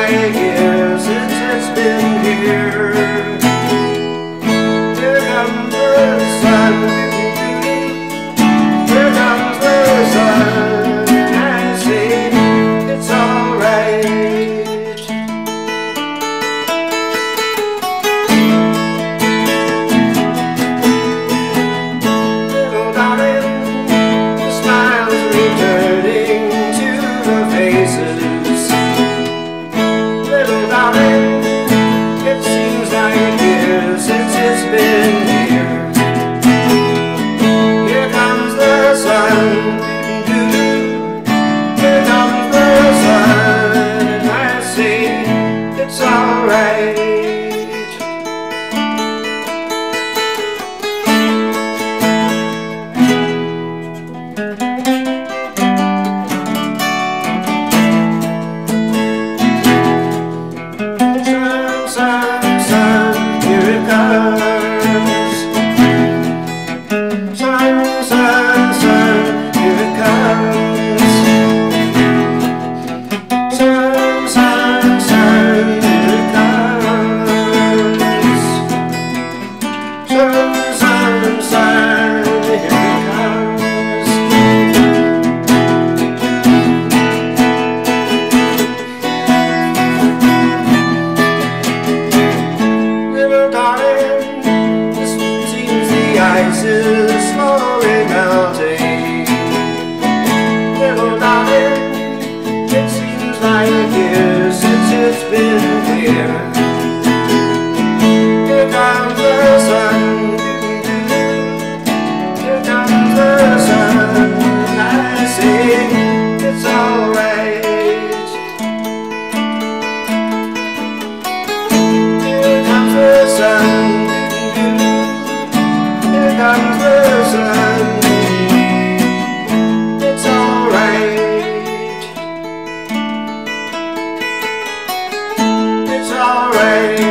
like years since it's been here. Here comes the sun, here comes the sun, I say it's alright. Little darling, the smile's returning to the faces. Little darling, it seems like years since it's been here. Here comes the sun, here comes the sun, and I say it's alright. Sun, sun, here it comes. Sun, sun, sun, here it comes. Sun, sun, sun, here it comes. Sun, sun, sun, here it comes. Little darling, this seems the ice is slowly melting. Little darling, it seems like years since it's been here. Here comes the sun, here comes the sun, I say it's alright. Here comes the sun, here comes the sun, it's alright, it's alright.